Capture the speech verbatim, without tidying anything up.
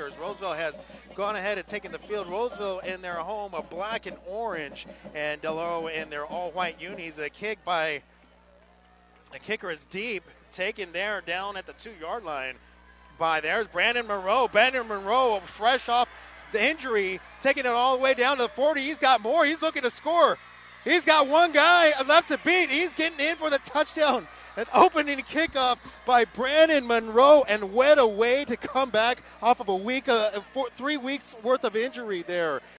Roseville has gone ahead and taken the field. Roseville in their home of black and orange, and Deloro in their all-white unis. The kick by the kicker is deep, taken there down at the two-yard line by there's Brandon Monroe. Brandon Monroe, fresh off the injury, taking it all the way down to the forty. He's got more. He's looking to score. He's got one guy left to beat. He's getting in for the touchdown. An opening kickoff by Brandon Monroe, and what a way to come back off of a week, uh, four, three weeks worth of injury there.